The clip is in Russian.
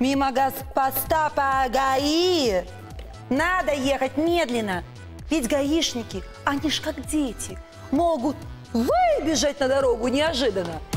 мимо поста по ГАИ надо ехать медленно. Ведь гаишники, они ж как дети, могут выбежать на дорогу неожиданно